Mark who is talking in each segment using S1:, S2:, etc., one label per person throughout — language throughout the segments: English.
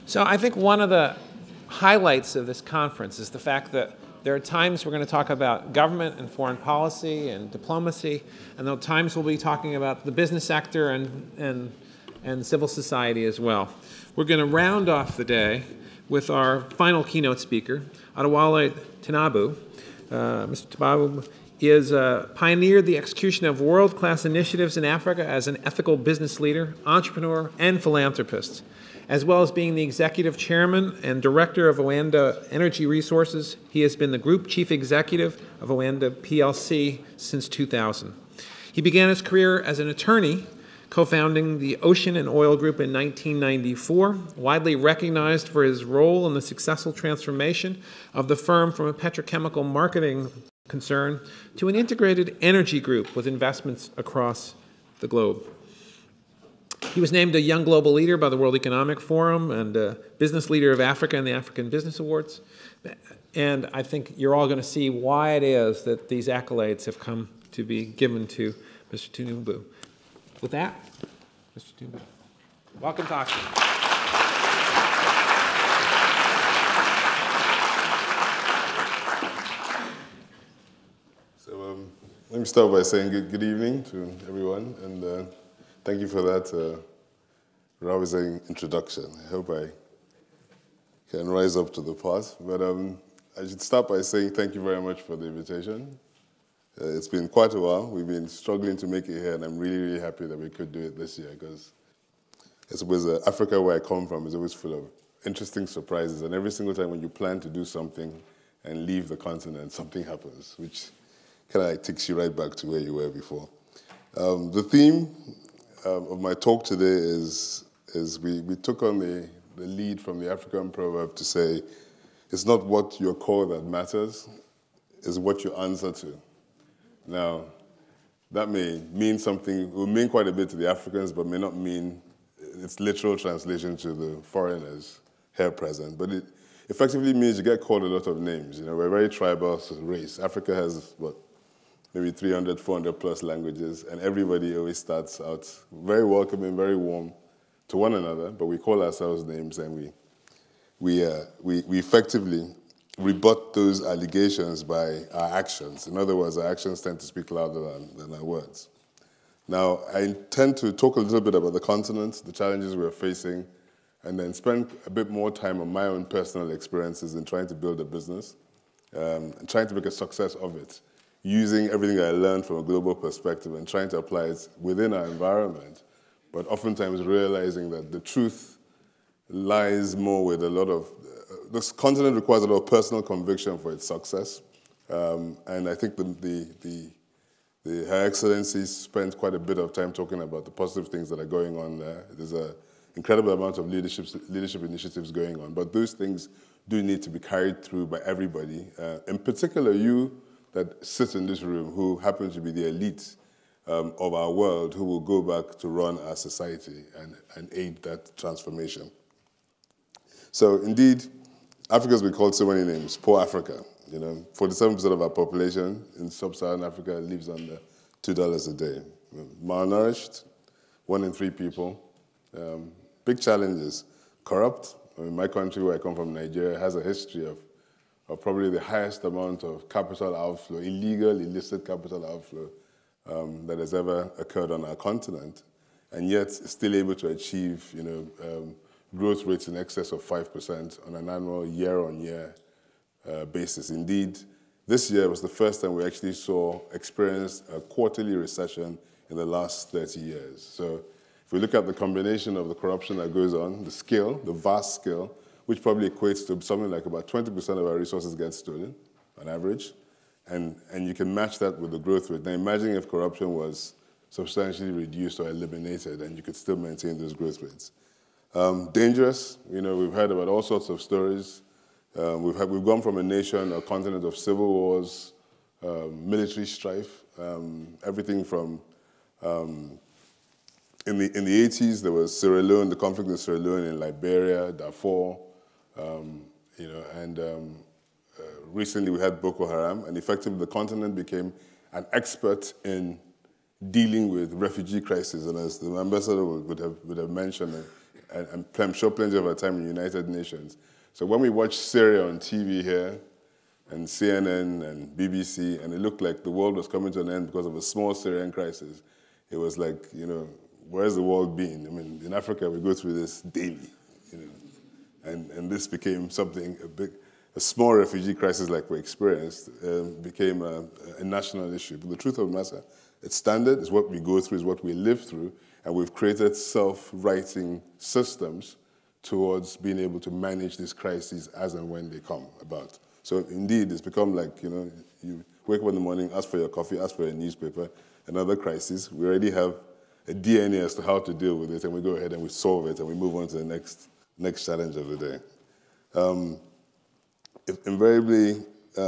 S1: So I think one of the highlights of this conference is the fact that there are times we're going to talk about government and foreign policy and diplomacy, and there are times we'll be talking about the business sector and civil society as well. We're going to round off the day with our final keynote speaker, Adewale Tinubu. Mr. Tinubu is pioneered the execution of world-class initiatives in Africa as an ethical business leader, entrepreneur, and philanthropist, as well as being the executive chairman and director of Oanda Energy Resources. He has been the group chief executive of Oanda PLC since 2000. He began his career as an attorney, co-founding the Ocean and Oil Group in 1994, widely recognized for his role in the successful transformation of the firm from a petrochemical marketing concern to an integrated energy group with investments across the globe. He was named a Young Global Leader by the World Economic Forum and Business Leader of Africa in the African Business Awards. And I think you're all going to see why it is that these accolades have come to be given to Mr. Tinubu. With that, Mr. Tinubu, welcome to Oxford.
S2: So let me start by saying good evening to everyone, and thank you for that rousing introduction. I hope I can rise up to the part. But I should start by saying thank you very much for the invitation. It's been quite a while. We've been struggling to make it here, and I'm really, really happy that we could do it this year, because I suppose Africa, where I come from, is always full of interesting surprises, and every single time when you plan to do something and leave the continent, something happens, which kind of like takes you right back to where you were before. The theme of my talk today is we took on the lead from the African proverb to say, it's not what you're called that matters, it's what you answer to. Now, that may mean something, it will mean quite a bit to the Africans, but may not mean its literal translation to the foreigners here present. But it effectively means you get called a lot of names. You know, we're a very tribal race. Africa has, what, maybe 300, 400 plus languages, and everybody always starts out very welcoming, very warm to one another, but we call ourselves names, and we effectively rebut those allegations by our actions. In other words, our actions tend to speak louder than our words. Now, I intend to talk a little bit about the continent, the challenges we're facing, and then spend a bit more time on my own personal experiences in trying to build a business, and trying to make a success of it, using everything I learned from a global perspective and trying to apply it within our environment, but oftentimes realizing that the truth lies more with a lot of, this continent requires a lot of personal conviction for its success. And I think Her Excellency spent quite a bit of time talking about the positive things that are going on there. There's an incredible amount of leadership initiatives going on, but those things do need to be carried through by everybody. In particular, you that sit in this room who happen to be the elite of our world, who will go back to run our society and aid that transformation. So indeed, Africa's been called so many names. Poor Africa. You know, 47% of our population in sub-Saharan Africa lives under $2 a day. Malnourished, 1 in 3 people. Big challenges. Corrupt. I mean, my country, where I come from, Nigeria, has a history of probably the highest amount of capital outflow, illegal, illicit capital outflow that has ever occurred on our continent, and yet still able to achieve, you know, growth rates in excess of 5% on an annual, year-on-year basis. Indeed, this year was the first time we actually experienced a quarterly recession in the last 30 years. So if we look at the combination of the corruption that goes on, the scale, the vast scale, which probably equates to something like about 20% of our resources get stolen on average, and you can match that with the growth rate. Now imagine if corruption was substantially reduced or eliminated and you could still maintain those growth rates. Dangerous. You know, we've heard about all sorts of stories. We've gone from a nation, a continent of civil wars, military strife, everything from in the 80s there was Sierra Leone, the conflict in Sierra Leone, in Liberia, Darfur, you know, and recently we had Boko Haram, and effectively the continent became an expert in dealing with refugee crisis. And as the ambassador would have mentioned, and I'm sure plenty of our time in the United Nations. So when we watch Syria on TV here, and CNN and BBC, and it looked like the world was coming to an end because of a small Syrian crisis, it was like, you know, where's the world been? I mean, in Africa, we go through this daily, you know, and this became something, a small refugee crisis like we experienced became a national issue. But the truth of the matter, it's standard, it's what we go through, it's what we live through, and we've created self-writing systems towards being able to manage these crises as and when they come about. So indeed, it's become like, you know, you wake up in the morning, ask for your coffee, ask for your newspaper, another crisis. We already have a DNA as to how to deal with it, and we go ahead and we solve it, and we move on to the next challenge of the day. Invariably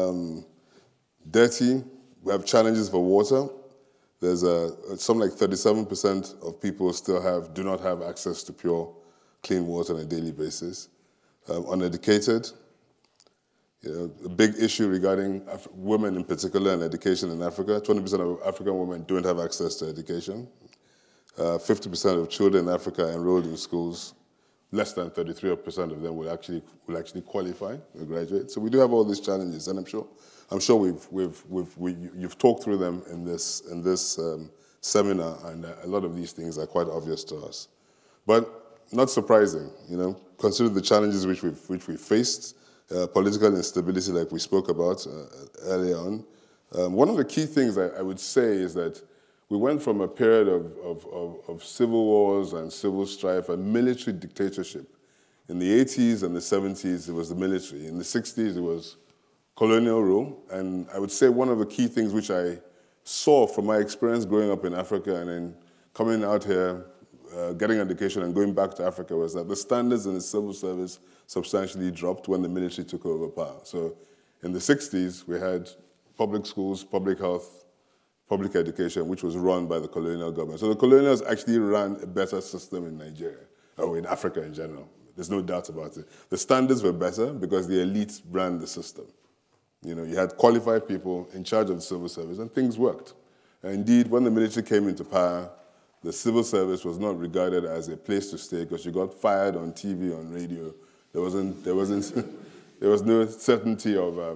S2: dirty, we have challenges for water. There's something like 37% of people still do not have access to pure, clean water on a daily basis. Uneducated. You know, a big issue regarding women in particular and education in Africa. 20% of African women don't have access to education. 50% of children in Africa are enrolled in schools. Less than 33% of them will actually qualify to graduate. So we do have all these challenges, and I'm sure you've talked through them in this seminar, and a lot of these things are quite obvious to us. But not surprising, you know, consider the challenges which we faced. Political instability, like we spoke about earlier on. One of the key things I would say is that we went from a period of civil wars and civil strife and military dictatorship. In the 80s and the 70s, it was the military. In the 60s, it was colonial rule. And I would say one of the key things which I saw from my experience growing up in Africa and then coming out here, getting education and going back to Africa was that the standards in the civil service substantially dropped when the military took over power. So in the 60s, we had public schools, public health, public education, which was run by the colonial government. So the colonials actually ran a better system in Nigeria, or in Africa in general. There's no doubt about it. The standards were better because the elites ran the system. You know, you had qualified people in charge of the civil service, and things worked. And indeed, when the military came into power, the civil service was not regarded as a place to stay because you got fired on TV, on radio. There was no certainty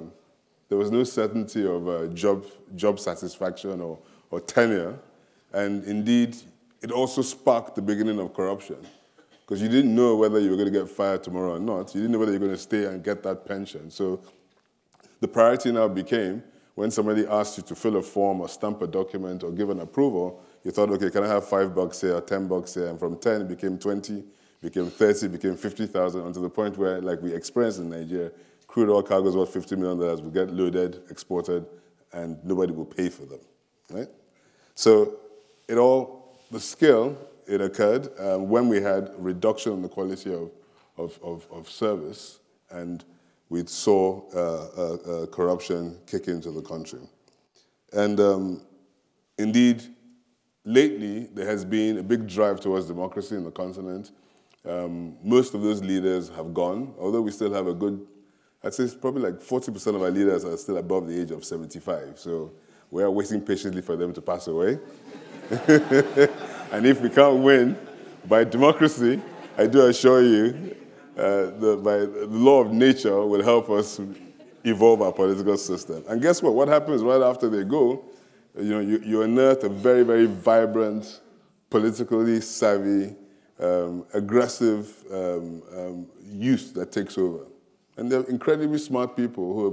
S2: of job satisfaction or tenure, and indeed, it also sparked the beginning of corruption because you didn't know whether you were going to get fired tomorrow or not. You didn't know whether you were going to stay and get that pension. So the priority now became when somebody asked you to fill a form or stamp a document or give an approval, you thought, okay, can I have $5 here or $10 here? And from 10, it became 20, became 30, became 50,000, until the point where, like we experienced in Nigeria, crude oil cargoes worth $50 million will get loaded, exported, and nobody will pay for them, right? So the scale, it occurred when we had reduction in the quality of service, and we saw corruption kick into the country. And indeed, lately, there has been a big drive towards democracy in the continent. Most of those leaders have gone, although we still have a good, I'd say it's probably like 40% of our leaders are still above the age of 75. So we are waiting patiently for them to pass away. And if we can't win by democracy, I do assure you, the law of nature will help us evolve our political system. And guess what? What happens right after they go? You know, you unearth a very, very vibrant, politically savvy, aggressive youth that takes over. And they're incredibly smart people who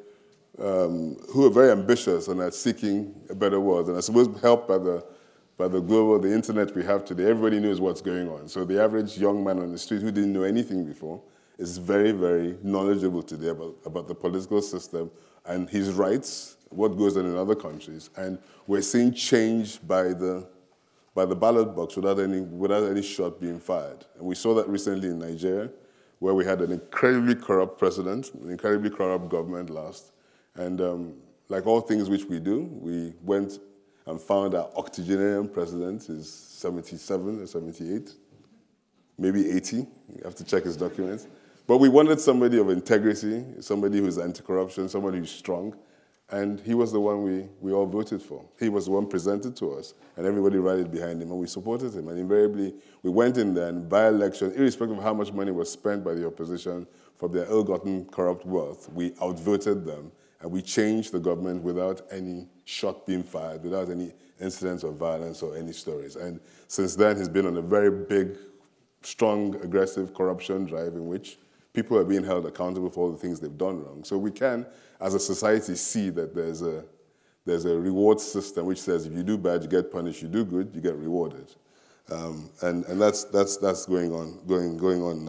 S2: are very ambitious and are seeking a better world. And I suppose helped by the internet we have today, everybody knows what's going on. So the average young man on the street who didn't know anything before is very, very knowledgeable today about the political system and his rights, what goes on in other countries. And we're seeing change by the ballot box without any shot being fired. And we saw that recently in Nigeria, where we had an incredibly corrupt president, an incredibly corrupt government last. And like all things which we do, we went and found our octogenarian president is 77 or 78, maybe 80. You have to check his documents. But we wanted somebody of integrity, somebody who's anti-corruption, somebody who's strong. And he was the one we all voted for. He was the one presented to us, and everybody rallied behind him, and we supported him. And invariably, we went in there, and by election, irrespective of how much money was spent by the opposition from their ill-gotten corrupt wealth, we outvoted them, and we changed the government without any shot being fired, without any incidents of violence or any stories. And since then, he's been on a very big, strong, aggressive corruption drive in which people are being held accountable for all the things they've done wrong. So we can, as a society, see that there's a reward system which says if you do bad, you get punished. You do good, you get rewarded, and that's going on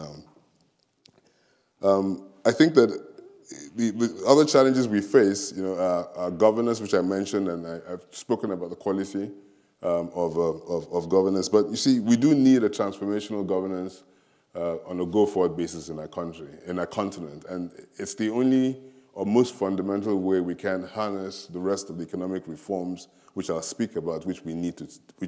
S2: now. I think that the other challenges we face, are governance, which I mentioned, and I've spoken about the quality of governance. But you see, we do need a transformational governance on a go-forward basis in our country, in our continent. And it's the only or most fundamental way we can harness the rest of the economic reforms, which I'll speak about, which we need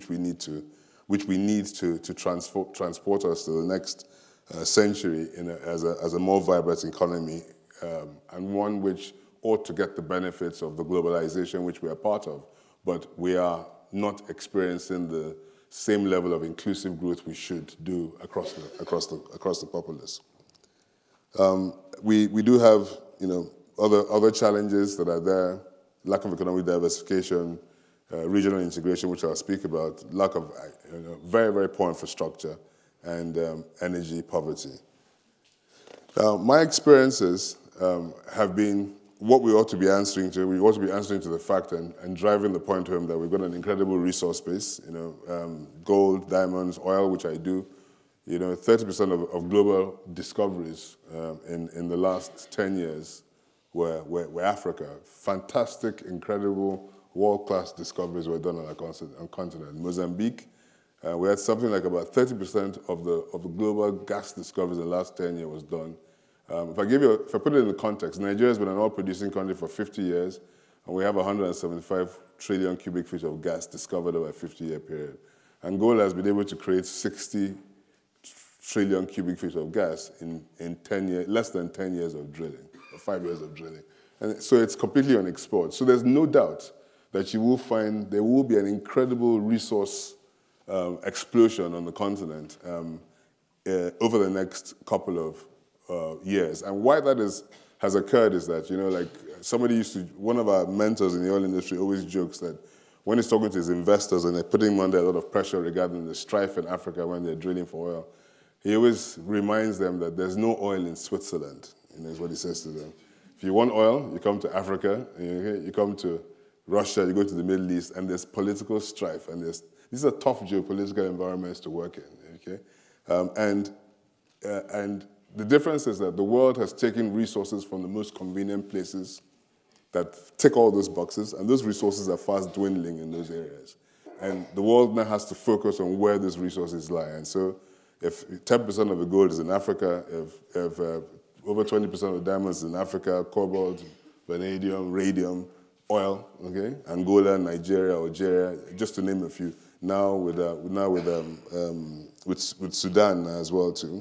S2: to transport us to the next century as a more vibrant economy, and one which ought to get the benefits of the globalization which we are part of, but we are not experiencing the same level of inclusive growth we should do across the populace. We do have other challenges that are there: lack of economic diversification, regional integration, which I'll speak about, lack of very, very poor infrastructure, and energy poverty. My experiences have been what we ought to be answering to. We ought to be answering to the fact and driving the point home that we've got an incredible resource base, gold, diamonds, oil, which I do. 30% of global discoveries in the last 10 years were Africa. Fantastic, incredible, world-class discoveries were done on our continent. Mozambique, we had something like about 30% of the global gas discoveries in the last 10 years was done. If I put it in the context, Nigeria has been an oil-producing country for 50 years, and we have 175 trillion cubic feet of gas discovered over a 50-year period. Angola has been able to create 60 trillion cubic feet of gas in 10 years, less than 10 years of drilling, or 5 years of drilling. And so it's completely on export. So there's no doubt that you will find there will be an incredible resource explosion on the continent over the next couple of years. And why that has occurred is that, one of our mentors in the oil industry always jokes that when he's talking to his investors and they're putting him under a lot of pressure regarding the strife in Africa when they're drilling for oil, he always reminds them that there's no oil in Switzerland, is what he says to them. If you want oil, you come to Africa, you come to Russia, you go to the Middle East, and there's political strife, and these are tough geopolitical environments to work in, and the difference is that the world has taken resources from the most convenient places that tick all those boxes, and those resources are fast dwindling in those areas. And the world now has to focus on where those resources lie. And so if 10% of the gold is in Africa, if over 20% of the diamonds is in Africa, cobalt, vanadium, radium, oil, Angola, Nigeria, Algeria, just to name a few. Now with Sudan as well too.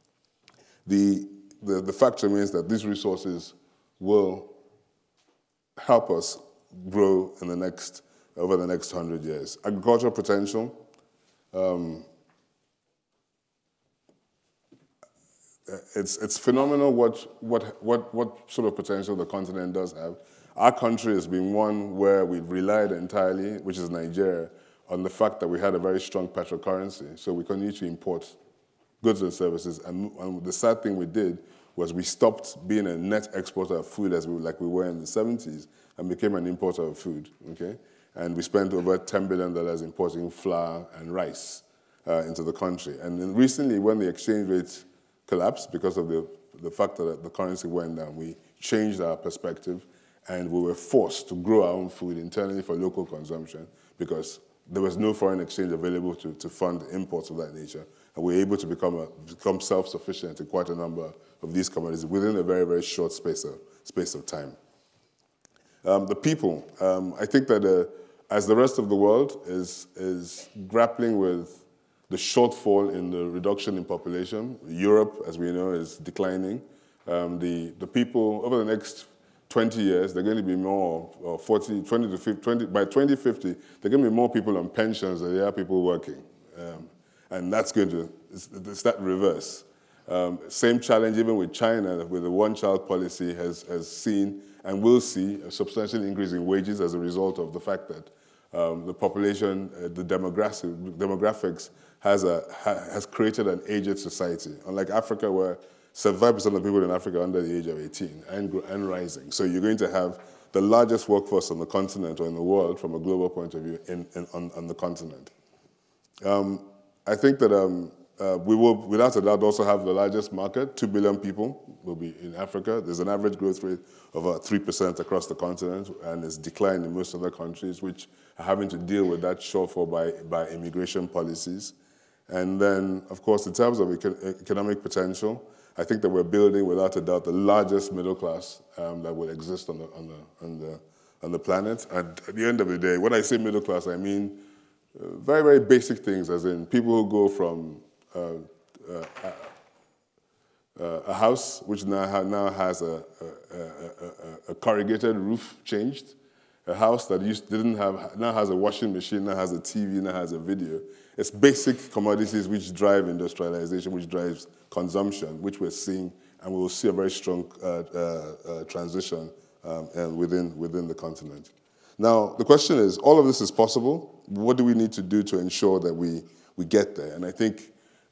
S2: The fact remains that these resources will help us grow over the next 100 years. Agricultural potential. It's phenomenal what sort of potential the continent does have. Our country has been one where we've relied entirely, which is Nigeria, on the fact that we had a very strong petrocurrency. So we continue to import goods and services. And the sad thing we did was we stopped being a net exporter of food like we were in the 70s and became an importer of food, And we spent over $10 billion importing flour and rice into the country. And then recently, when the exchange rate collapsed because of the fact that the currency went down, we changed our perspective and we were forced to grow our own food internally for local consumption because there was no foreign exchange available to fund imports of that nature. And we were able to become self-sufficient in quite a number of these commodities within a very, very short space of time. The people, I think that as the rest of the world is grappling with the shortfall in the reduction in population, Europe, as we know, is declining. The people, over the next 20 years, there are going to be more, or 20 to 50, by 2050, there are going to be more people on pensions than there are people working. And that's going to, it's that reverse. Same challenge even with China, with the one-child policy has seen and will see a substantial increase in wages as a result of the fact that the population, the demographics has created an aged society. Unlike Africa, where 75% of people in Africa are under the age of 18 and rising. So you're going to have the largest workforce on the continent or in the world from a global point of view on the continent. I think that we will, without a doubt, also have the largest market. 2 billion people will be in Africa. There's an average growth rate of about 3% across the continent, and it's declined in most other countries, which are having to deal with that shortfall by immigration policies. And then, of course, in terms of economic potential, I think that we're building, without a doubt, the largest middle class that will exist on the planet. And at the end of the day, when I say middle class, I mean very, very basic things, as in people who go from a house which now has a corrugated roof changed, a house that didn't have, now has a washing machine, now has a TV, now has a video. It's basic commodities which drive industrialization, which drives consumption, which we're seeing, and we will see a very strong transition within the continent. Now, the question is, all of this is possible. What do we need to do to ensure that we get there? And I think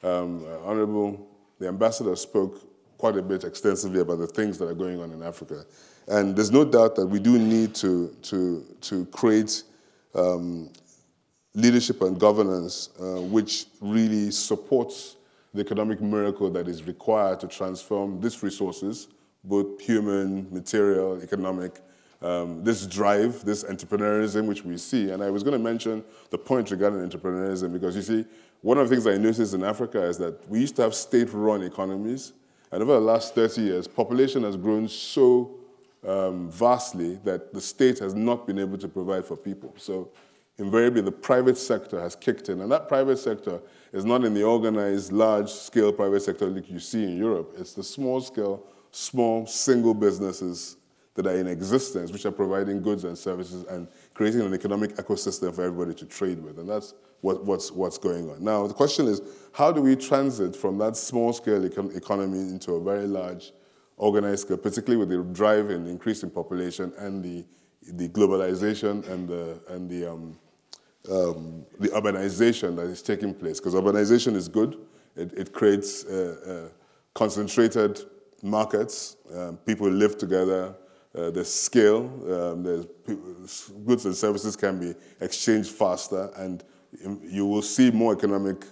S2: the ambassador spoke quite a bit extensively about the things that are going on in Africa. And there's no doubt that we do need to create leadership and governance which really supports the economic miracle that is required to transform these resources, both human, material, economic, this drive, this entrepreneurism which we see. And I was going to mention the point regarding entrepreneurism because, you see, one of the things I noticed in Africa is that we used to have state-run economies, and over the last 30 years, population has grown so vastly that the state has not been able to provide for people. So invariably, the private sector has kicked in, and that private sector is not in the organized, large-scale private sector like you see in Europe. It's the small-scale, small, single businesses that are in existence, which are providing goods and services and creating an economic ecosystem for everybody to trade with, and that's what's going on. Now, the question is, how do we transit from that small-scale economy into a very large, organized scale, particularly with the drive in increasing population and the globalization and the urbanization that is taking place? Because urbanization is good. It creates concentrated markets. People live together. There's scale. Goods and services can be exchanged faster, and you will see more economic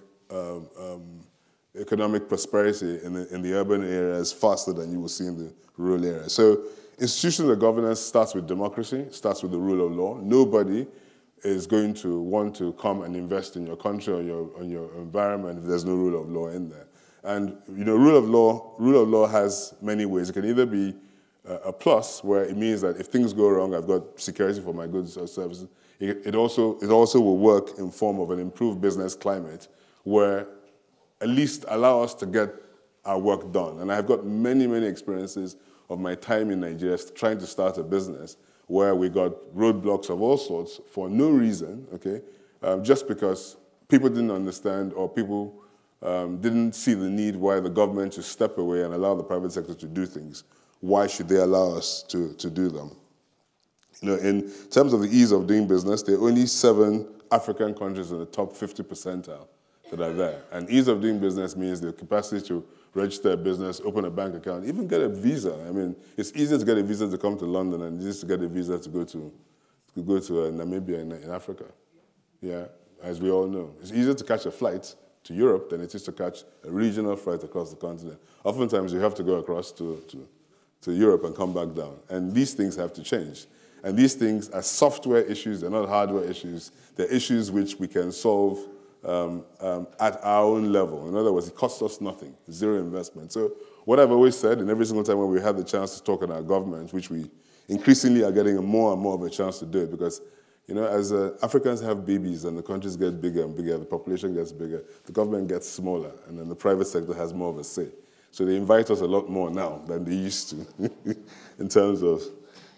S2: prosperity in the urban areas faster than you will see in the rural areas. So institutional governance starts with democracy, starts with the rule of law. Nobody is going to want to come and invest in your country or your environment if there's no rule of law in there. And you know, rule of law has many ways. It can either be a plus, where it means that if things go wrong, I've got security for my goods or services. It also will work in form of an improved business climate, where at least allow us to get our work done. And I've got many, many experiences of my time in Nigeria trying to start a business where we got roadblocks of all sorts for no reason, okay, just because people didn't understand or people didn't see the need why the government should step away and allow the private sector to do things. Why should they allow us to do them? You know, in terms of the ease of doing business, there are only 7 African countries in the top 50 percentile that are there. And ease of doing business means the capacity to register a business, open a bank account, even get a visa. I mean, it's easier to get a visa to come to London and easier to get a visa to go to Namibia in Africa. Yeah, as we all know. It's easier to catch a flight to Europe than it is to catch a regional flight across the continent. Oftentimes, you have to go across to Europe and come back down. And these things have to change. And these things are software issues, they're not hardware issues. They're issues which we can solve at our own level. In other words, it costs us nothing, zero investment. So what I've always said, and every single time when we have the chance to talk in our government, which we increasingly are getting more and more of a chance to do it, because you know, as Africans have babies and the countries get bigger and bigger, the population gets bigger, the government gets smaller, and then the private sector has more of a say. So they invite us a lot more now than they used to in terms of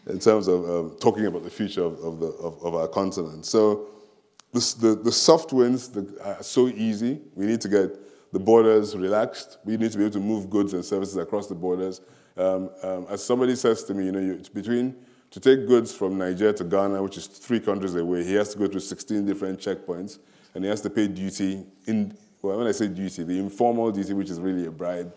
S2: in terms of talking about the future of our continent. So the soft wins are so easy. We need to get the borders relaxed. We need to be able to move goods and services across the borders. As somebody says to me, to take goods from Nigeria to Ghana, which is 3 countries away, he has to go through 16 different checkpoints, and he has to pay duty when I say duty, the informal duty, which is really a bribe,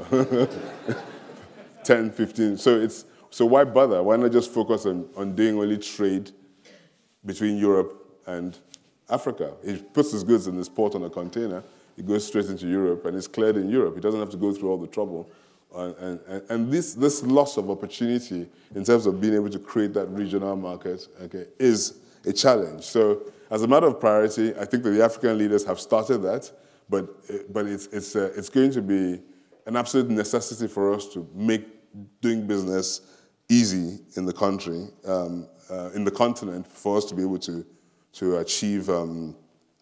S2: 10, 15. So why bother? Why not just focus on doing only trade between Europe and Africa? He puts his goods in this port on a container, it goes straight into Europe, and it's cleared in Europe. He doesn't have to go through all the trouble. And this loss of opportunity in terms of being able to create that regional market, okay, is a challenge. So as a matter of priority, I think that the African leaders have started that, but it's going to be an absolute necessity for us to make doing business easy in the country, in the continent, for us to be able to achieve the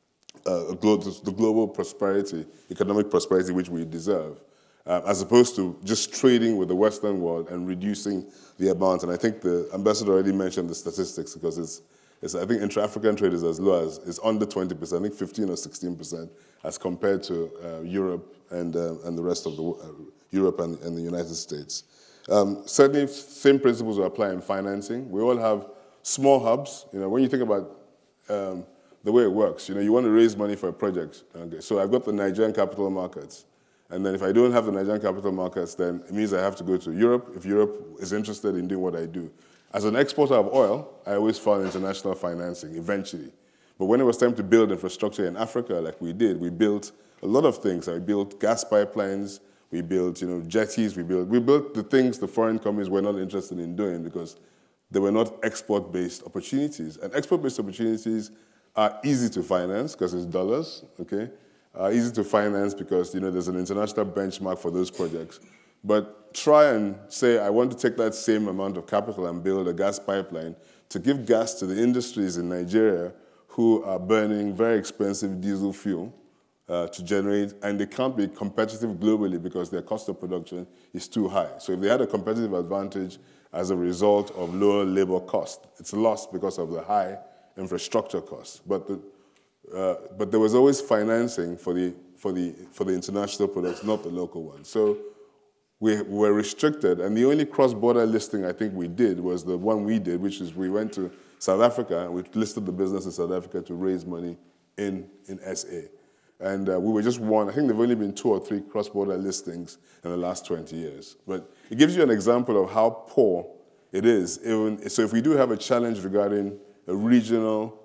S2: global prosperity, economic prosperity which we deserve, as opposed to just trading with the Western world and reducing the amount. And I think the ambassador already mentioned the statistics, because I think intra-African trade is as low as, it's under 20%, I think 15 or 16%, as compared to Europe and the rest of Europe and the United States. Certainly, same principles will apply in financing. We all have small hubs. When you think about the way it works, you want to raise money for a project. Okay, so I've got the Nigerian capital markets. And then if I don't have the Nigerian capital markets, then it means I have to go to Europe, if Europe is interested in doing what I do. As an exporter of oil, I always found international financing, eventually. But when it was time to build infrastructure in Africa, like we did, we built a lot of things. We built gas pipelines, we built jetties, we built the things the foreign companies were not interested in doing because they were not export-based opportunities. And export-based opportunities are easy to finance because it's dollars, okay? Easy to finance because there's an international benchmark for those projects. But try and say, I want to take that same amount of capital and build a gas pipeline to give gas to the industries in Nigeria who are burning very expensive diesel fuel to generate, and they can't be competitive globally because their cost of production is too high. So if they had a competitive advantage as a result of lower labor cost, it's lost because of the high infrastructure costs. But there was always financing for the international products, not the local ones. So we were restricted, and the only cross-border listing I think we did was the one we did, which is we went to South Africa, and we listed the business in South Africa to raise money in SA. And we were just one. I think there have only been 2 or 3 cross-border listings in the last 20 years. But it gives you an example of how poor it is. So if we do have a challenge regarding a regional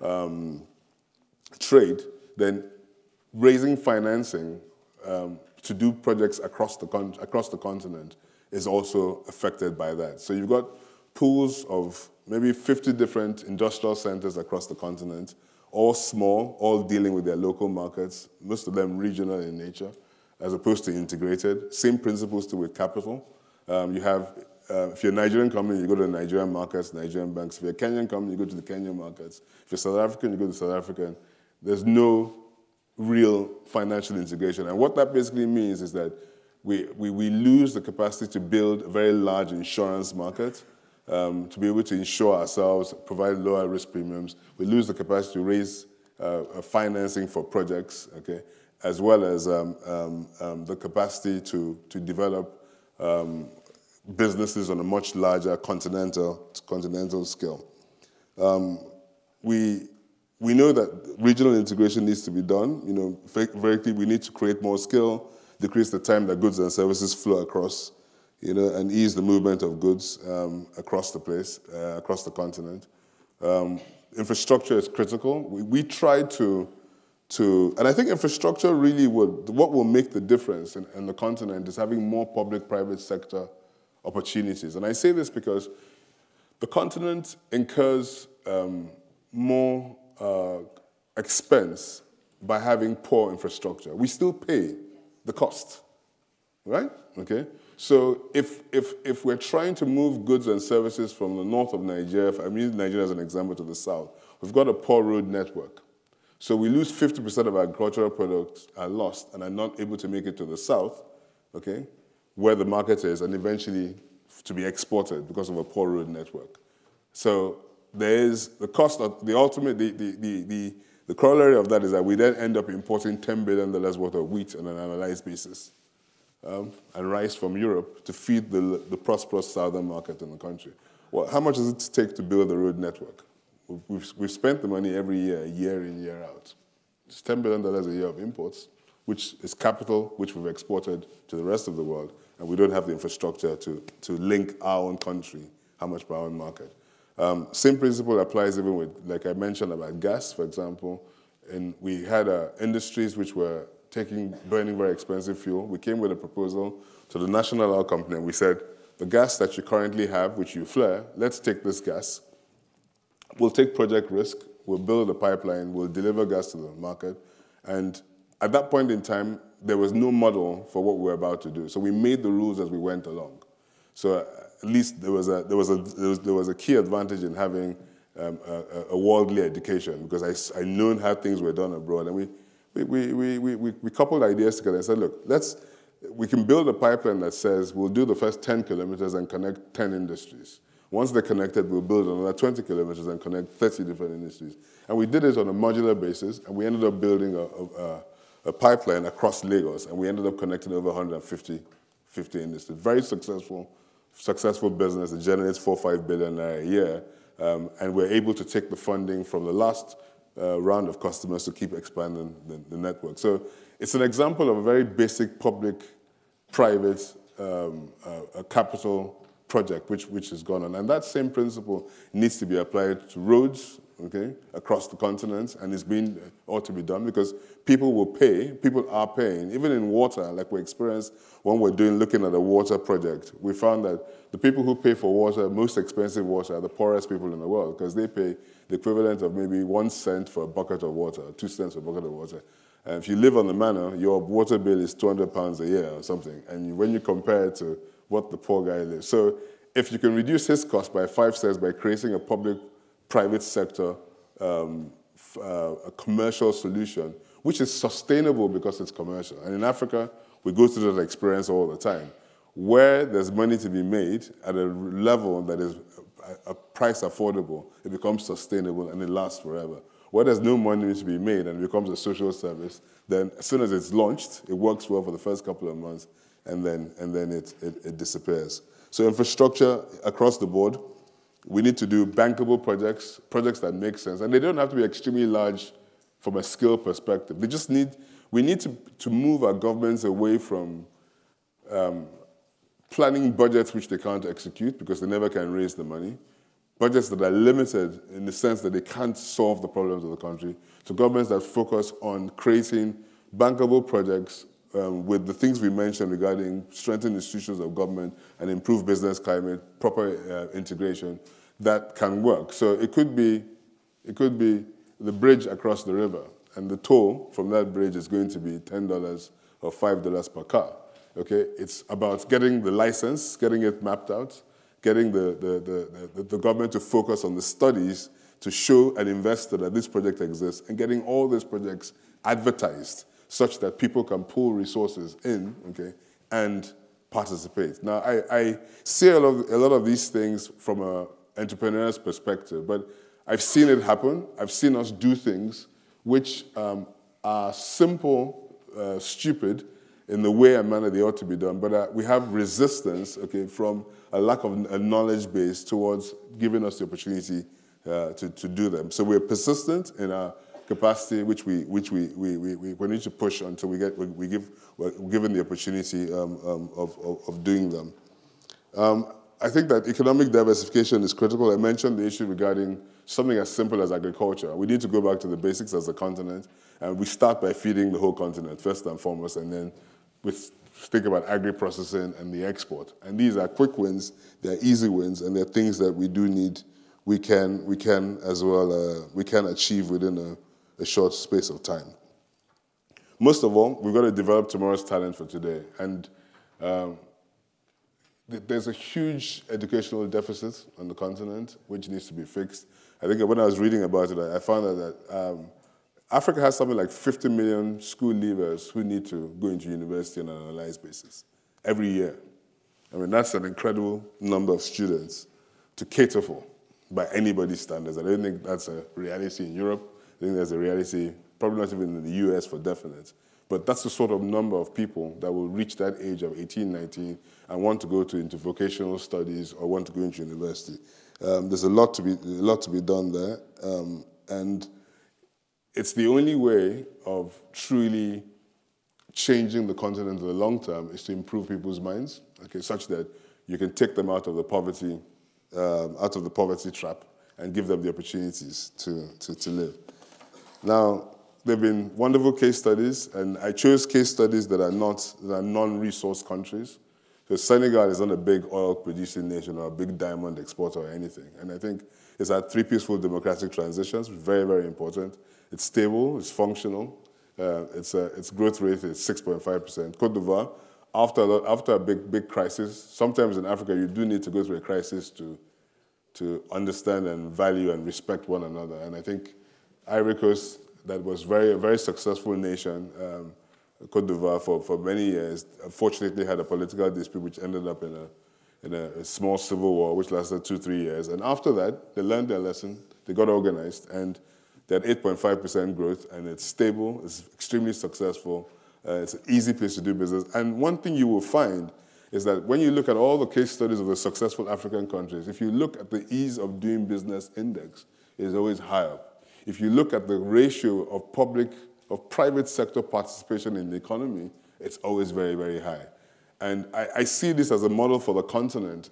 S2: trade, then raising financing to do projects across the continent is also affected by that. So you've got pools of maybe 50 different industrial centers across the continent, all small, all dealing with their local markets, most of them regional in nature, as opposed to integrated. Same principles too with capital. You have, if you're a Nigerian company, you go to the Nigerian markets, Nigerian banks. If you're a Kenyan company, you go to the Kenyan markets. If you're South African, you go to South African. There's no real financial integration. And what that basically means is that we lose the capacity to build a very large insurance market, to be able to insure ourselves, provide lower risk premiums. We lose the capacity to raise financing for projects, okay, as well as the capacity to develop businesses on a much larger continental scale. We know that regional integration needs to be done. Very clearly, we need to create more skill, decrease the time that goods and services flow across, and ease the movement of goods across the place, across the continent. Infrastructure is critical. We try to, and I think infrastructure really what will make the difference in the continent is having more public-private sector opportunities. And I say this because the continent incurs more expense by having poor infrastructure. We still pay the cost, right? Okay. So if we're trying to move goods and services from the north of Nigeria, I'm using Nigeria as an example, to the south, we've got a poor road network. So we lose 50% of our agricultural products are lost and are not able to make it to the south, okay, where the market is, and eventually to be exported because of a poor road network. So there is the cost of the ultimate, the corollary of that is that we then end up importing $10 billion worth of wheat on an annualized basis and rice from Europe to feed the prosperous southern market in the country. Well, how much does it take to build a road network? We've spent the money every year, year in, year out. It's $10 billion a year of imports, which is capital which we've exported to the rest of the world, and we don't have the infrastructure to link our own country, how much per our own market. Same principle applies even with, like I mentioned about gas, for example. And we had industries which were burning very expensive fuel. We came with a proposal to the national oil company, and we said, the gas that you currently have, which you flare, let's take this gas. We'll take project risk, we'll build a pipeline, we'll deliver gas to the market. And at that point in time, there was no model for what we were about to do. So we made the rules as we went along. So at least there was a key advantage in having a worldly education, because I known how things were done abroad. And we coupled ideas together and said, look, we can build a pipeline that says we'll do the first 10 kilometers and connect 10 industries. Once they're connected, we'll build another 20 kilometers and connect 30 different industries. And we did it on a modular basis, and we ended up building a pipeline across Lagos, and we ended up connecting over 150 industries. Very successful business. It generates $4 or $5 billion a year, and we're able to take the funding from the last round of customers to keep expanding the network. So it's an example of a very basic public-private capital project which has gone on. And that same principle needs to be applied to roads, okay, across the continent, and ought to be done, because people are paying, even in water, like we experienced when we're looking at a water project. We found that the people who pay for water, most expensive water, are the poorest people in the world, because they pay the equivalent of maybe 1 cent for a bucket of water, 2 cents for a bucket of water. And if you live on the manor, your water bill is £200 a year or something, and when you compare it to what the poor guy lives. So if you can reduce his cost by 5 cents by creating a public-private sector, a commercial solution, which is sustainable because it's commercial. And in Africa, we go through that experience all the time. Where there's money to be made at a level that is a price affordable, it becomes sustainable and it lasts forever. Where there's no money to be made and it becomes a social service, then as soon as it's launched, it works well for the first couple of months, and then it disappears. So infrastructure across the board, we need to do bankable projects that make sense. And they don't have to be extremely large from a skill perspective. We need to move our governments away from planning budgets which they can't execute because they never can raise the money, budgets that are limited in the sense that they can't solve the problems of the country, to governments that focus on creating bankable projects with the things we mentioned regarding strengthening institutions of government and improve business climate, proper integration, that can work. So it could be the bridge across the river, and the toll from that bridge is going to be $10 or $5 per car. Okay, it's about getting the license, getting it mapped out, getting the government to focus on the studies to show an investor that this project exists, and getting all these projects advertised such that people can pull resources in, okay, and participate. Now, I see a lot of these things from an entrepreneur's perspective, but I've seen it happen. I've seen us do things which are simple, stupid, in the way and manner they ought to be done, but we have resistance, okay, from a lack of a knowledge base towards giving us the opportunity to do them. So we're persistent in our capacity, which we need to push until we're given the opportunity of doing them. I think that economic diversification is critical. I mentioned the issue regarding something as simple as agriculture. We need to go back to the basics as a continent, and we start by feeding the whole continent first and foremost, and then we think about agri-processing and the export. And these are quick wins, they're easy wins, and they're things that we do need. We can achieve within a short space of time. Most of all, we've got to develop tomorrow's talent for today. And there's a huge educational deficit on the continent, which needs to be fixed. I think when I was reading about it, I found out that Africa has something like 50 million school leavers who need to go into university on an annualized basis every year. I mean, that's an incredible number of students to cater for by anybody's standards. I don't think that's a reality in Europe. I think there's a reality, probably not even in the US for definite. But that's the sort of number of people that will reach that age of 18, 19 and want to go into vocational studies or want to go into university. There's a lot to be done there. And it's the only way of truly changing the continent in the long term is to improve people's minds, okay, such that you can take them out of the poverty trap and give them the opportunities to live. Now, there have been wonderful case studies, and I chose case studies that are non-resource countries. So Senegal is not a big oil-producing nation or a big diamond exporter or anything. And I think it's had 3 peaceful democratic transitions, very, very important. It's stable, it's functional, its growth rate is 6.5%. Côte d'Ivoire, after a big crisis, sometimes in Africa you do need to go through a crisis to understand and value and respect one another. And I think Ivory Coast, that was a very successful nation, Côte d'Ivoire for many years, unfortunately had a political dispute which ended up in a small civil war which lasted 2-3 years. And after that, they learned their lesson, they got organized, and they had 8.5% growth, and it's stable, it's extremely successful, it's an easy place to do business. And one thing you will find is that when you look at all the case studies of the successful African countries, if you look at the ease of doing business index, it is always higher. If you look at the ratio of private sector participation in the economy, it's always very, very high. And I see this as a model for the continent,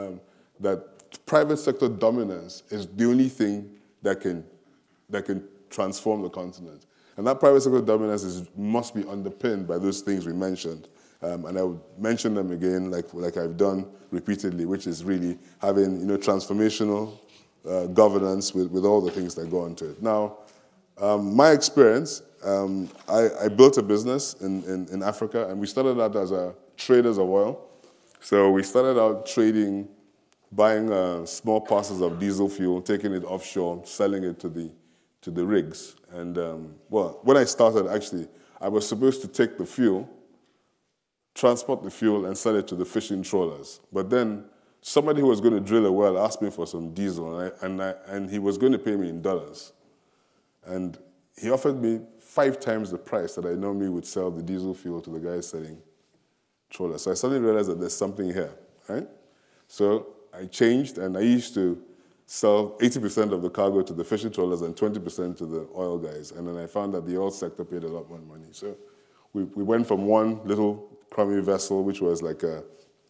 S2: that private sector dominance is the only thing that can transform the continent. And that private sector dominance must be underpinned by those things we mentioned. And I would mention them again, like I've done repeatedly, which is really having transformational governance with all the things that go into it. Now, my experience, I built a business in Africa, and we started out as traders of oil. So we started out trading, buying small parcels of diesel fuel, taking it offshore, selling it to the rigs. And well, when I started, actually, I was supposed to take the fuel, transport the fuel, and sell it to the fishing trawlers. But then somebody who was going to drill a well asked me for some diesel, and he was going to pay me in dollars. And he offered me 5 times the price that I normally would sell the diesel fuel to the guys selling trawlers. So I suddenly realized that there's something here, right? So I changed, and I used to sell 80% of the cargo to the fishing trawlers and 20% to the oil guys. And then I found that the oil sector paid a lot more money. So we went from one little crummy vessel, which was like a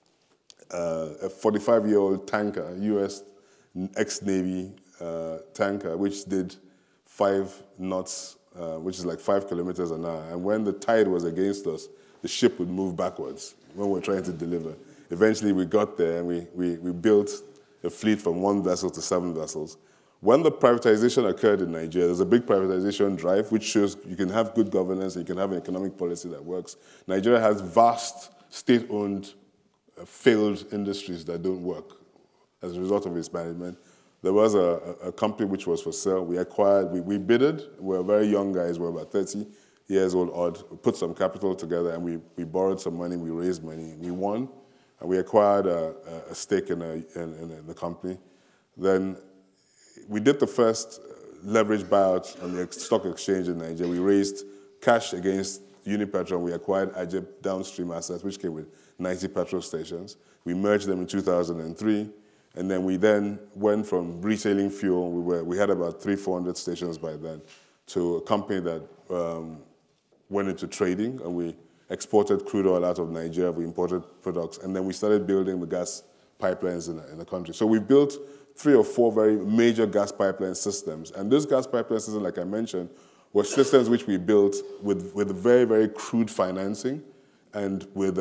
S2: 45-year-old tanker, US ex-Navy tanker, which did 5 knots, which is like 5 kilometers an hour. And when the tide was against us, the ship would move backwards when we were trying to deliver. Eventually, we got there, and we built a fleet from 1 vessel to 7 vessels. When the privatization occurred in Nigeria, there's a big privatization drive, which shows you can have good governance, and you can have an economic policy that works. Nigeria has vast state-owned failed industries that don't work as a result of its management. There was a company which was for sale. We acquired, we bidded. We were very young guys. We were about 30 years old odd. We put some capital together, and we borrowed some money. We raised money. We won, and we acquired a stake in the company. Then we did the first leverage buyout on the stock exchange in Nigeria. We raised cash against Unipetrol. We acquired Ajib downstream assets, which came with 90 petrol stations. We merged them in 2003. And then we went from retailing fuel, we had about 300-400 stations by then, to a company that went into trading, and we exported crude oil out of Nigeria, we imported products, and then we started building the gas pipelines in the country. So we built 3 or 4 very major gas pipeline systems, and those gas pipeline systems, like I mentioned, were systems which we built with very, very crude financing and with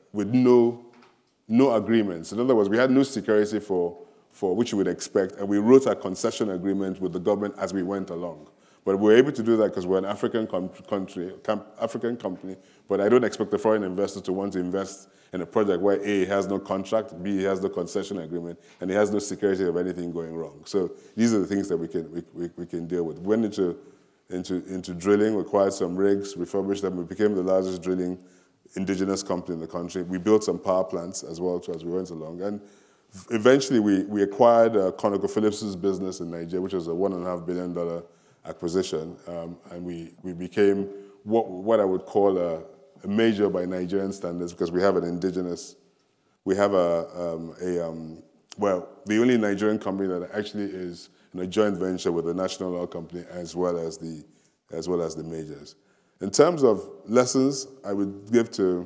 S2: no agreements. In other words, we had no security for which you would expect, and we wrote a concession agreement with the government as we went along. But we were able to do that because we're an African African company, but I don't expect a foreign investor to want to invest in a project where A, he has no contract, B, he has no concession agreement, and he has no security of anything going wrong. So these are the things that we can deal with. We went into drilling, we acquired some rigs, refurbished them, we became the largest drilling indigenous company in the country. We built some power plants as well as we went along. And eventually we acquired ConocoPhillips' business in Nigeria, which was a $1.5 billion acquisition. And we became what I would call a major by Nigerian standards, because we have an indigenous, we have well, the only Nigerian company that actually is in a joint venture with the national oil company as well as the majors. In terms of lessons, I would give to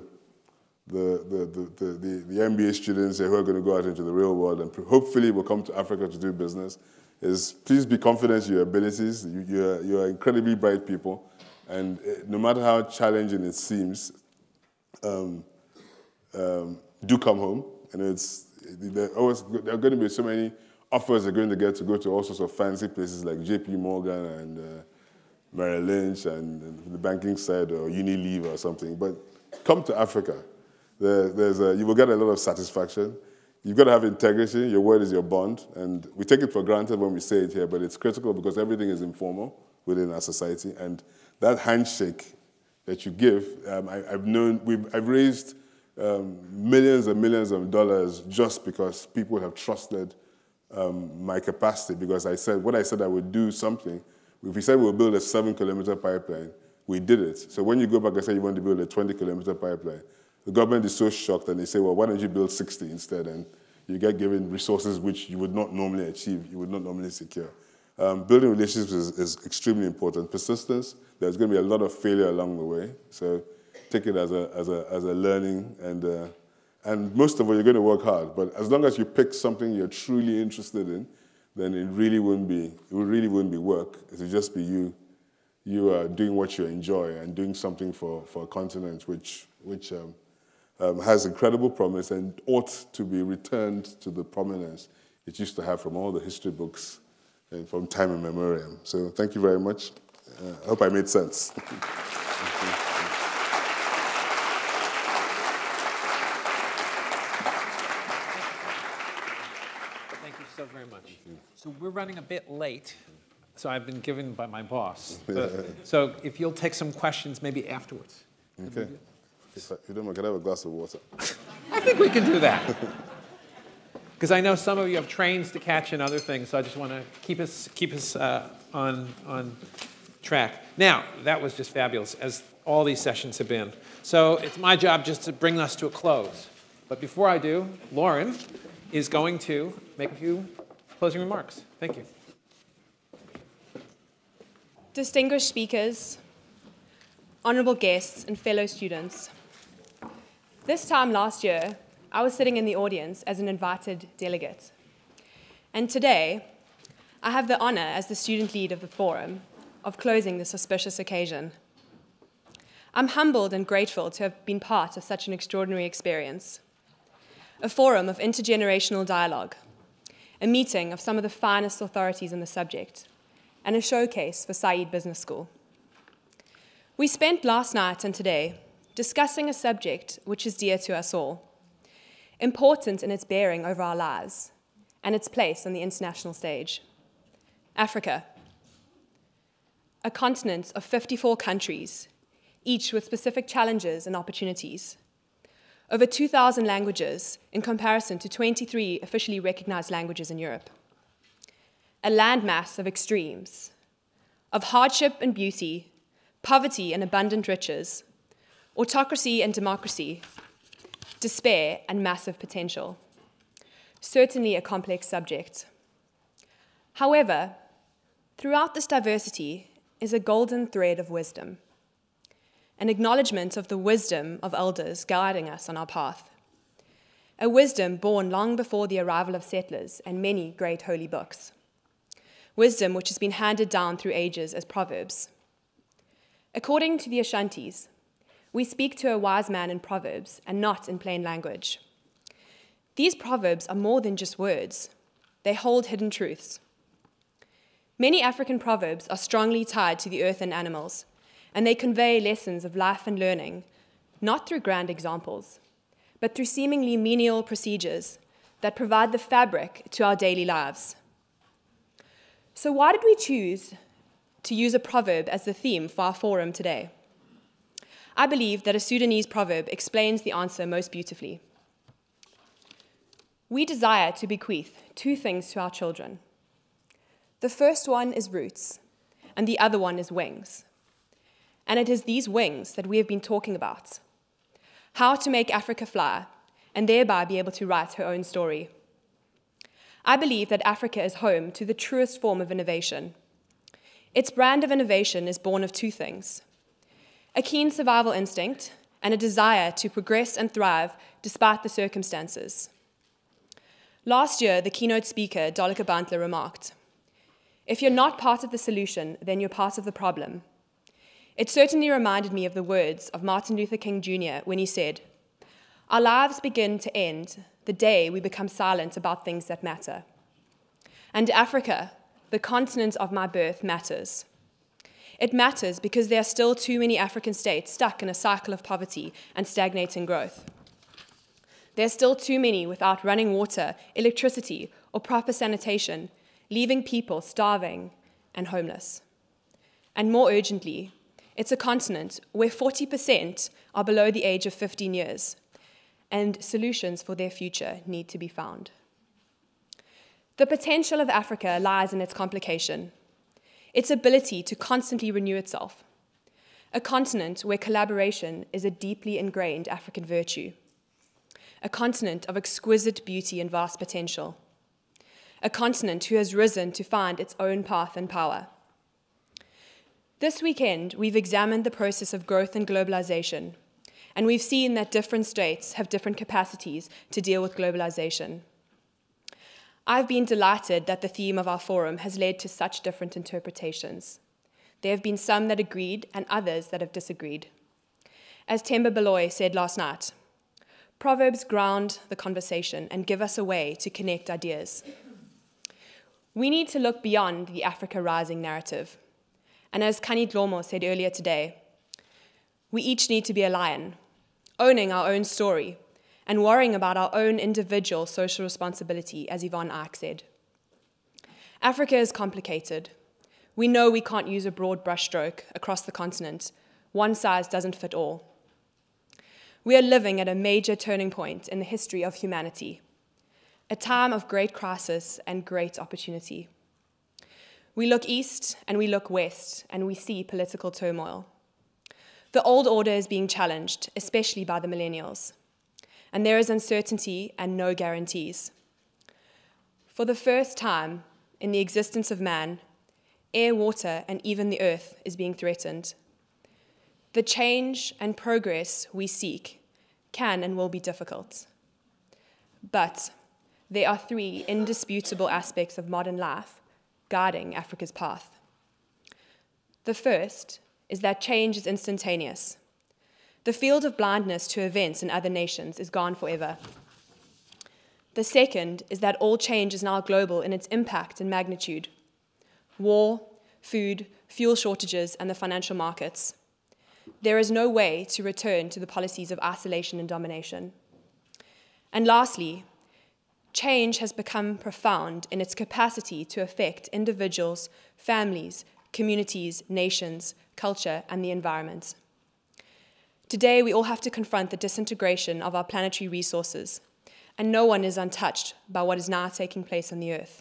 S2: the MBA students who are going to go out into the real world and hopefully will come to Africa to do business, is please be confident in your abilities. You are incredibly bright people, and no matter how challenging it seems, do come home. And there are going to be so many offers they're going to get to go to all sorts of fancy places like JP Morgan and Merrill Lynch and the banking side, or Unilever or something. But come to Africa. You will get a lot of satisfaction. You've got to have integrity. Your word is your bond. And we take it for granted when we say it here, but it's critical because everything is informal within our society. And that handshake that you give, I've raised millions and millions of dollars just because people have trusted my capacity, because what I said I would do something. If we said we'll build a 7-kilometer pipeline, we did it. So when you go back and say you want to build a 20-kilometer pipeline, the government is so shocked and they say, well, why don't you build 60 instead? And you get given resources which you would not normally achieve, you would not normally secure. Building relationships is extremely important. Persistence, there's going to be a lot of failure along the way. So take it as a learning, and most of all, you're going to work hard. But as long as you pick something you're truly interested in, then it really wouldn't be work. It would just be you are doing what you enjoy and doing something for a continent which has incredible promise and ought to be returned to the prominence it used to have from all the history books and from time immemorial. So thank you very much. I hope I made sense.
S1: So very much. So we're running a bit late, so I've been given by my boss. So if you'll take some questions maybe afterwards.
S2: Okay. If you don't mind, can I have a glass of water?
S1: I think we can do that. Because I know some of you have trains to catch and other things, so I just want to keep us on track. Now, that was just fabulous, as all these sessions have been. So it's my job just to bring us to a close. But before I do, Lauren is going to make a few closing remarks. Thank you.
S3: Distinguished speakers, honorable guests, and fellow students. This time last year, I was sitting in the audience as an invited delegate. And today, I have the honor as the student lead of the forum of closing this auspicious occasion. I'm humbled and grateful to have been part of such an extraordinary experience. A forum of intergenerational dialogue, a meeting of some of the finest authorities in the subject, and a showcase for Saïd Business School. We spent last night and today discussing a subject which is dear to us all, important in its bearing over our lives and its place on the international stage. Africa, a continent of 54 countries, each with specific challenges and opportunities. Over 2,000 languages in comparison to 23 officially recognized languages in Europe. A landmass of extremes, of hardship and beauty, poverty and abundant riches, autocracy and democracy, despair and massive potential. Certainly a complex subject. However, throughout this diversity is a golden thread of wisdom, an acknowledgement of the wisdom of elders guiding us on our path, a wisdom born long before the arrival of settlers and many great holy books, wisdom which has been handed down through ages as proverbs. According to the Ashantis, we speak to a wise man in proverbs and not in plain language. These proverbs are more than just words. They hold hidden truths. Many African proverbs are strongly tied to the earth and animals, and they convey lessons of life and learning, not through grand examples, but through seemingly menial procedures that provide the fabric to our daily lives. So why did we choose to use a proverb as the theme for our forum today? I believe that a Sudanese proverb explains the answer most beautifully. We desire to bequeath two things to our children. The first one is roots, and the other one is wings. And it is these wings that we have been talking about. How to make Africa fly, and thereby be able to write her own story. I believe that Africa is home to the truest form of innovation. Its brand of innovation is born of two things: a keen survival instinct and a desire to progress and thrive despite the circumstances. Last year, the keynote speaker, Adewale Tinubu, remarked, "If you're not part of the solution, then you're part of the problem." It certainly reminded me of the words of Martin Luther King Jr. when he said, "Our lives begin to end the day we become silent about things that matter." And Africa, the continent of my birth, matters. It matters because there are still too many African states stuck in a cycle of poverty and stagnating growth. There are still too many without running water, electricity, or proper sanitation, leaving people starving and homeless. And more urgently, it's a continent where 40% are below the age of 15 years, and solutions for their future need to be found. The potential of Africa lies in its complication, its ability to constantly renew itself, a continent where collaboration is a deeply ingrained African virtue, a continent of exquisite beauty and vast potential, a continent who has risen to find its own path and power. This weekend, we've examined the process of growth and globalization, and we've seen that different states have different capacities to deal with globalization. I've been delighted that the theme of our forum has led to such different interpretations. There have been some that agreed and others that have disagreed. As Themba Baloyi said last night, Proverbs ground the conversation and give us a way to connect ideas. We need to look beyond the Africa Rising narrative. And as Kani Dlomo said earlier today, we each need to be a lion, owning our own story and worrying about our own individual social responsibility, as Yvonne Ike said. Africa is complicated. We know we can't use a broad brushstroke across the continent. One size doesn't fit all. We are living at a major turning point in the history of humanity, a time of great crisis and great opportunity. We look east and we look west and we see political turmoil. The old order is being challenged, especially by the millennials. And there is uncertainty and no guarantees. For the first time in the existence of man, air, water, and even the earth is being threatened. The change and progress we seek can and will be difficult. But there are three indisputable aspects of modern life guiding Africa's path. The first is that change is instantaneous. The field of blindness to events in other nations is gone forever. The second is that all change is now global in its impact and magnitude. War, food, fuel shortages, and the financial markets. There is no way to return to the policies of isolation and domination. And lastly, change has become profound in its capacity to affect individuals, families, communities, nations, culture, and the environment. Today, we all have to confront the disintegration of our planetary resources, and no one is untouched by what is now taking place on the earth.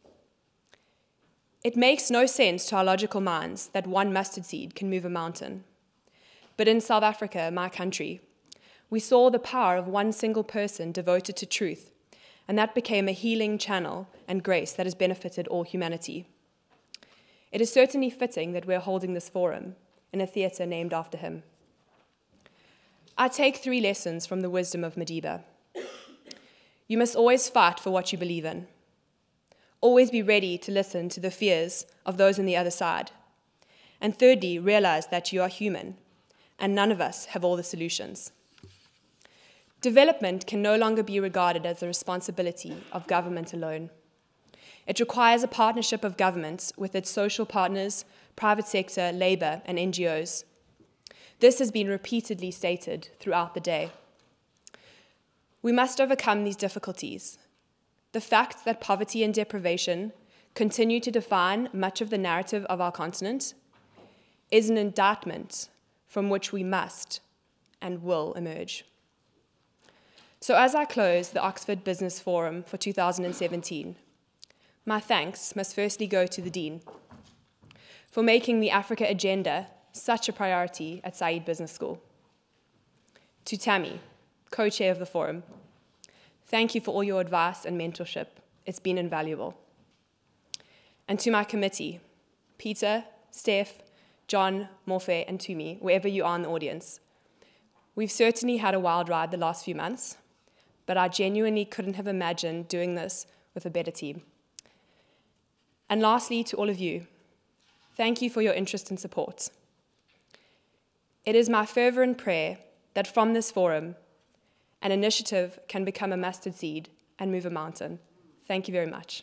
S3: It makes no sense to our logical minds that one mustard seed can move a mountain. But in South Africa, my country, we saw the power of one single person devoted to truth, and that became a healing channel and grace that has benefited all humanity. It is certainly fitting that we're holding this forum in a theatre named after him. I take 3 lessons from the wisdom of Madiba. You must always fight for what you believe in. Always be ready to listen to the fears of those on the other side. And thirdly, realize that you are human, and none of us have all the solutions. Development can no longer be regarded as the responsibility of government alone. It requires a partnership of governments with its social partners, private sector, labor, and NGOs. This has been repeatedly stated throughout the day. We must overcome these difficulties. The fact that poverty and deprivation continue to define much of the narrative of our continent is an indictment from which we must and will emerge. So as I close the Oxford Business Forum for 2017, my thanks must firstly go to the Dean for making the Africa agenda such a priority at Saïd Business School. To Tammy, co-chair of the forum, thank you for all your advice and mentorship. It's been invaluable. And to my committee, Peter, Steph, John, Morphe, and Tumi, wherever you are in the audience. We've certainly had a wild ride the last few months, but I genuinely couldn't have imagined doing this with a better team. And lastly, to all of you, thank you for your interest and support. It is my fervent prayer that from this forum, an initiative can become a mustard seed and move a mountain. Thank you very much.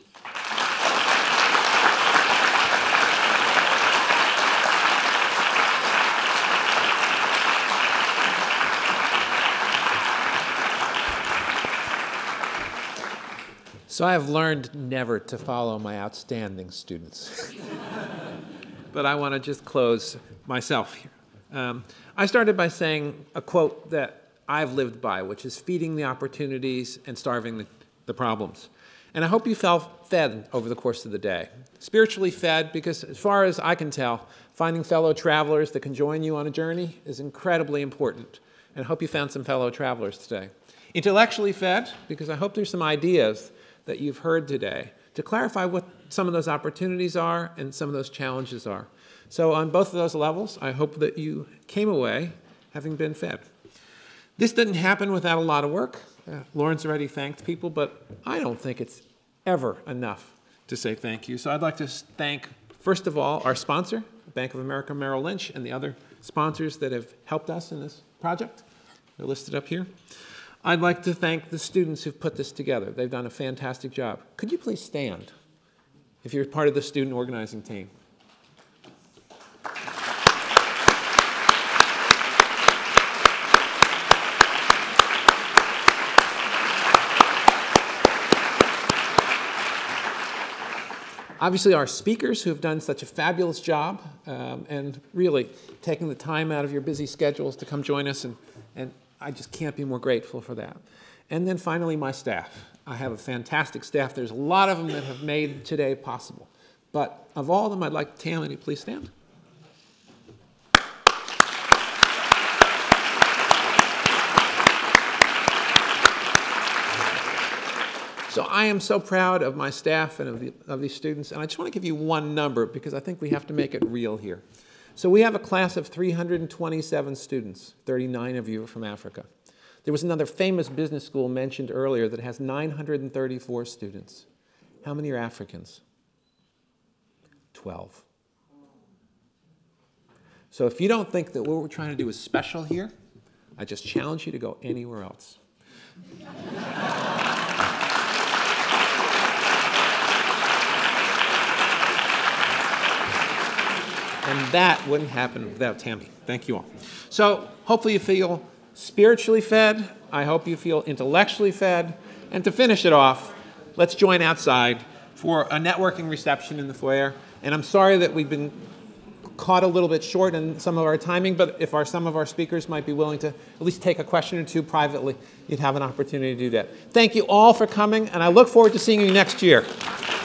S1: So I have learned never to follow my outstanding students. But I want to just close myself here. I started by saying a quote that I've lived by, which is feeding the opportunities and starving the problems. And I hope you felt fed over the course of the day. Spiritually fed, because as far as I can tell, finding fellow travelers that can join you on a journey is incredibly important. And I hope you found some fellow travelers today. Intellectually fed, because I hope there's some ideas that you've heard today to clarify what some of those opportunities are and some of those challenges are. So on both of those levels, I hope that you came away having been fed. This didn't happen without a lot of work. Lauren's already thanked people, but I don't think it's ever enough to say thank you. So I'd like to thank, first of all, our sponsor, Bank of America Merrill Lynch, and the other sponsors that have helped us in this project. They're listed up here. I'd like to thank the students who've put this together. They've done a fantastic job. Could you please stand if you're part of the student organizing team? Obviously, our speakers who have done such a fabulous job and really taking the time out of your busy schedules to come join us, and I just can't be more grateful for that. And then finally, my staff. I have a fantastic staff. There's a lot of them that have made today possible. But of all of them, I'd like Tammy to please stand. So I am so proud of my staff and of these students, and I just want to give you one number because I think we have to make it real here. So we have a class of 327 students, 39 of you are from Africa. There was another famous business school mentioned earlier that has 934 students. How many are Africans? 12. So if you don't think that what we're trying to do is special here, I just challenge you to go anywhere else. And that wouldn't happen without Tammy. Thank you all. So hopefully you feel spiritually fed. I hope you feel intellectually fed. And to finish it off, let's join outside for a networking reception in the foyer. And I'm sorry that we've been caught a little bit short in some of our timing, but if some of our speakers might be willing to at least take a question or two privately, you'd have an opportunity to do that. Thank you all for coming, and I look forward to seeing you next year.